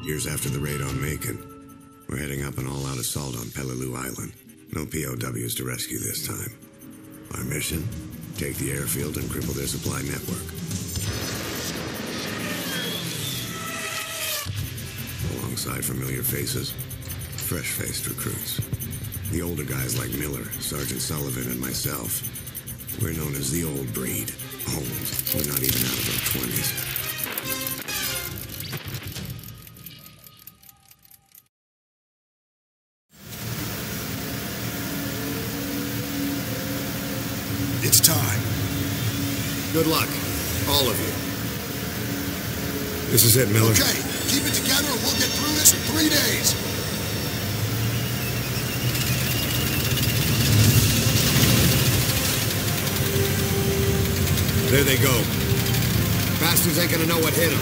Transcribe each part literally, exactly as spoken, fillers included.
Years after the raid on Macon, we're heading up an all-out assault on Peleliu Island. No P O Ws to rescue this time. Our mission? Take the airfield and cripple their supply network. Alongside familiar faces, fresh-faced recruits. The older guys like Miller, Sergeant Sullivan, and myself. We're known as the old breed. Old. We're not even out of our twenties. It's time. Good luck, all of you. This is it, Miller. Okay, keep it together and we'll get through this in three days. There they go. Bastards ain't gonna know what hit them.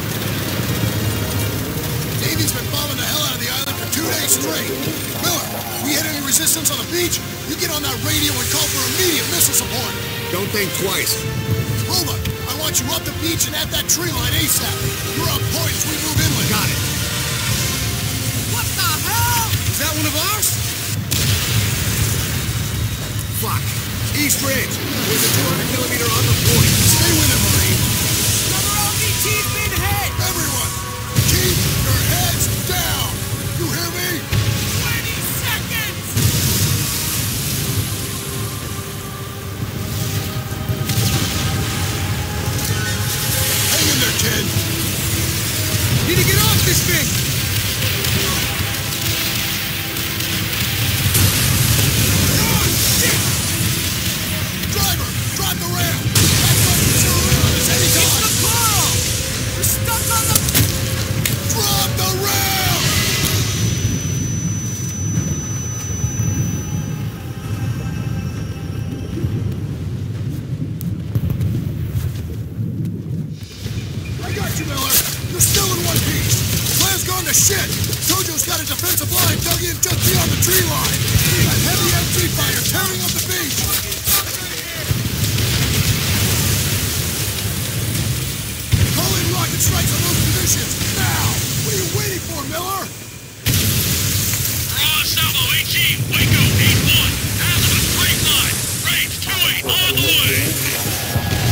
Navy's been bombing the hell out of the island for two days straight. Miller, we hit any resistance on the beach? You get on that radio and call for immediate missile support. Don't think twice. Roma, I want you up the beach and at that tree line ASAP. You're on point as we move inland. Got it. What the hell? Is that one of ours? Fuck. East Ridge. There's a two hundred millimeter on the point. Stay with it, Marine. Another O D T's been hit! Everyone, keep your heads down. You hear me? twenty seconds! Hang in there, kid. Need to get off this thing! Driver, drop the rail! That's what you do around us anytime! It's the coral! We're stuck on the... Drop the rail! I got you, Miller! You're still in one piece! Plan's gone to shit! Tojo's got a defensive line dug in just beyond the tree line! We got heavy M G fire tearing up the beach! Call in rocket strikes on those positions! Now! What are you waiting for, Miller? Raw Salvo H E, Waco eight one, azimuth straight line, range two eight on the way!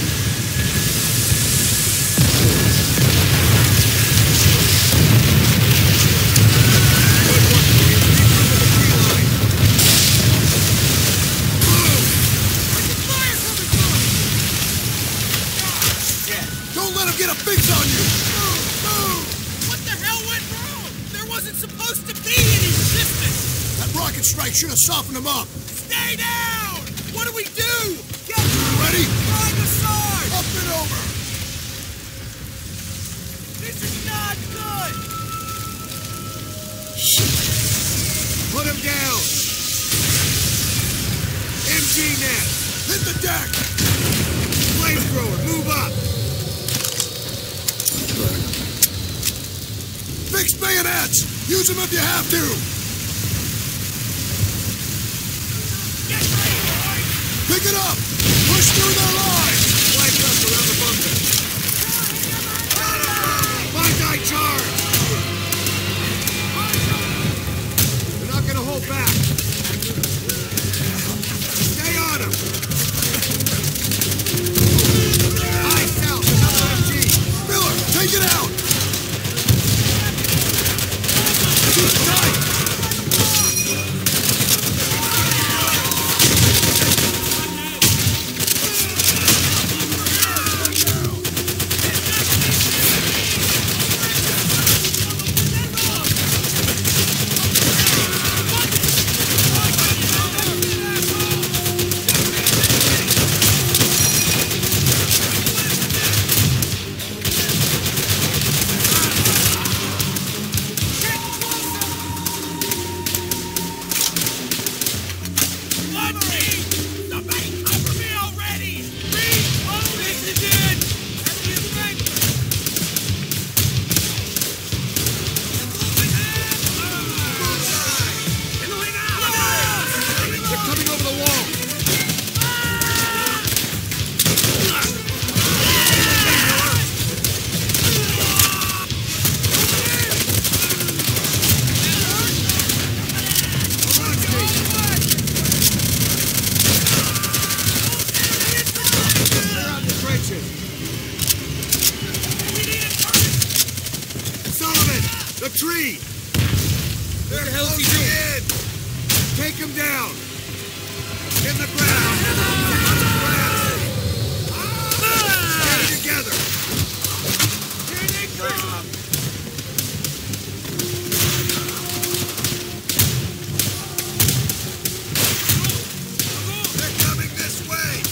Don't let him get a fix on you! Move! Move! What the hell went wrong? There wasn't supposed to be any resistance! That rocket strike should have softened him up! Stay down! What do we do? Get Ready? Drive aside! Up and over! This is not good! Put him down. M G net. Hit the deck! Flamethrower, move up. Fixed bayonets! Use them if you have to! Get ready, boys! Pick it up! Push through their line! Flight left around the bunker. Bandai charge. We're not gonna hold back. Stay on him. High south, another M G. Miller, take it out! Keep tight! A tree! They're What the hell is he closing doing? in! Take him down! In the ground! Get it together! Here they come! They're coming this way!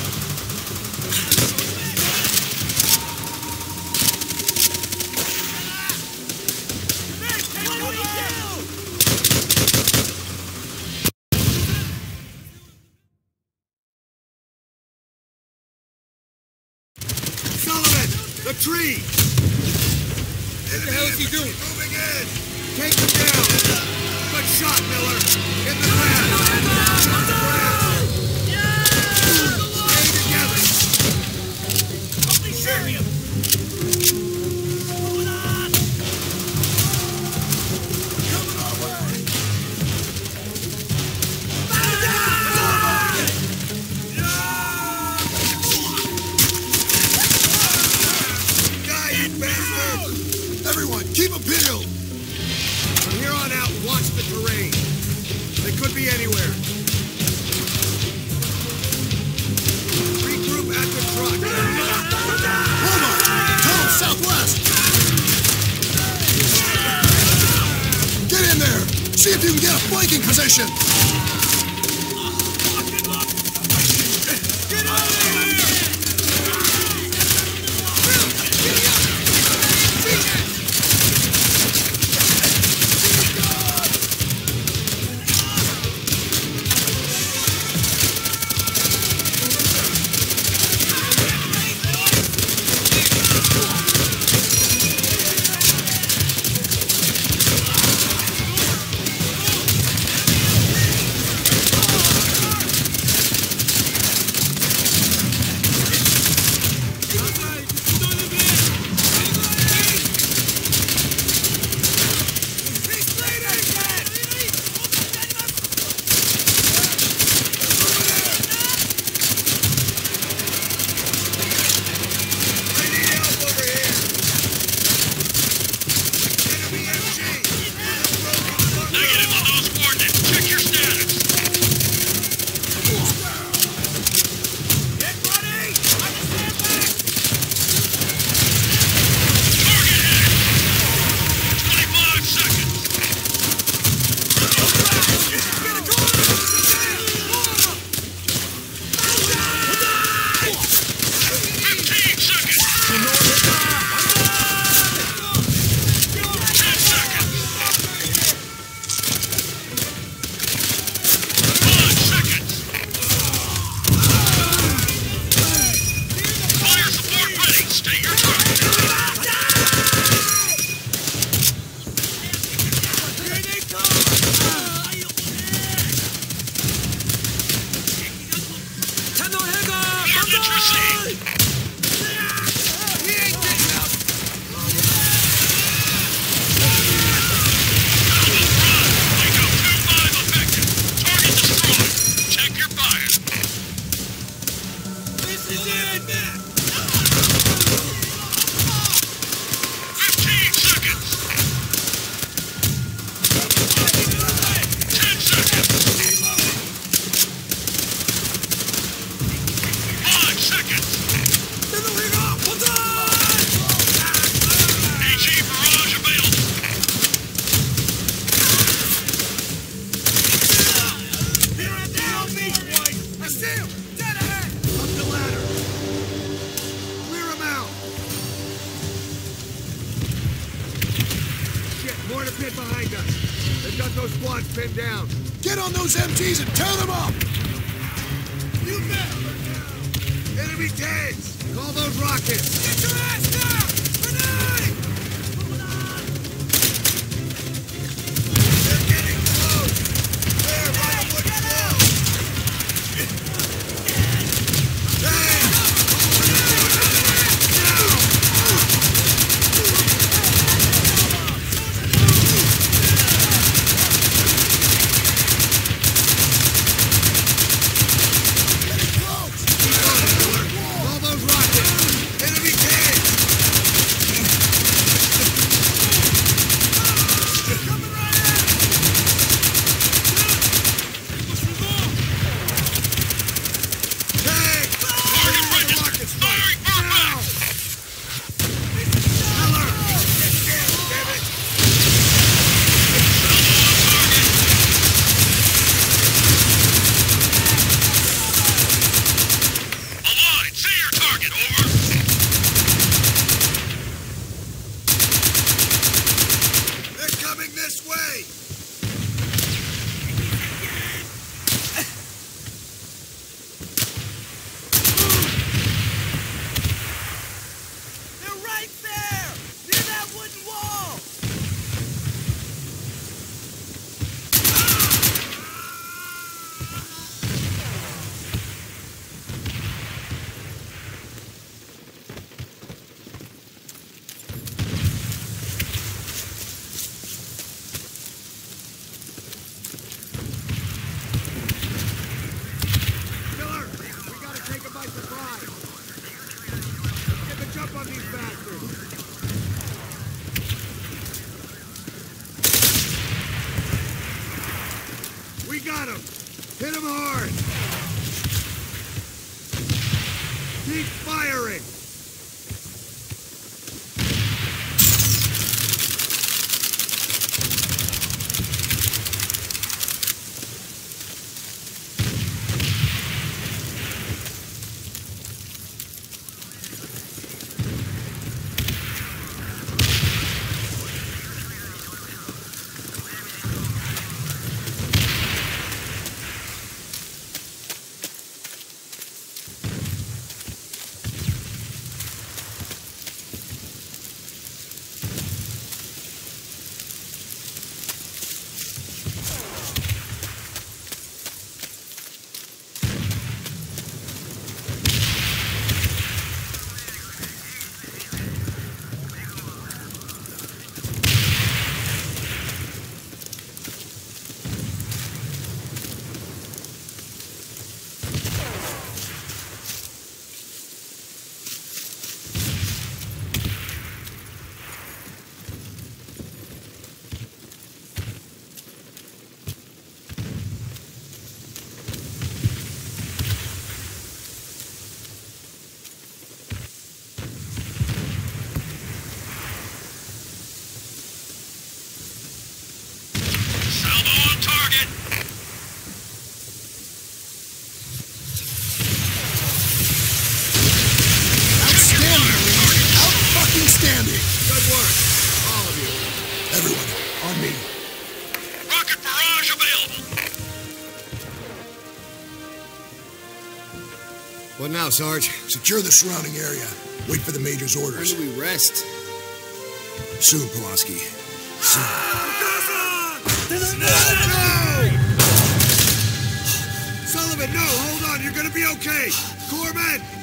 Sullivan! The tree! What the hell is he doing? Moving in! Take him down! Good shot, Miller! In the ground! Stay together! Holy shit! Die, you bastard! Everyone, keep a pill! From here on out, watch the terrain. They could be anywhere. Regroup at the truck. Hold on! Tell them southwest! Get in there! See if you can get a flanking position! Get out of here! Negative on those coordinates. Check your status. Get ready! Understand back! Target hit. twenty-five seconds. fifteen seconds. ten seconds. five seconds. Fire support ready. State your target. Here they come! Ordnance received. He ain't getting out! Alpha Prime. Echo two five effective. Target destroyed. Check your fire. This is it! fifteen seconds. ten seconds. five seconds. AG barrage available. I see him! Dead ahead! Up the ladder! Clear him out! Shit, more to pit behind us. They've got those squads pinned down. Get on those M Gs and tear them up! You bet! Enemy tanks! Call those rockets! Get your ass down! Grenade! They're getting close! There, by the wooden wall! All those rockets! Enemy tanks! way! They're right there! Near that wooden wall! Miller, we gotta take them by surprise. Let's get the jump on these bastards. We got him. Hit him hard. Keep firing. Salvo on target. Outstanding! Out-fucking-standing! Good work. All of you. Everyone, on me. Rocket barrage available. What now, Sarge? Secure the surrounding area. Wait for the Major's orders. we rest? Soon, Pulaski. Soon. No! Sullivan, no! Hold on! You're gonna be okay! Corpsman,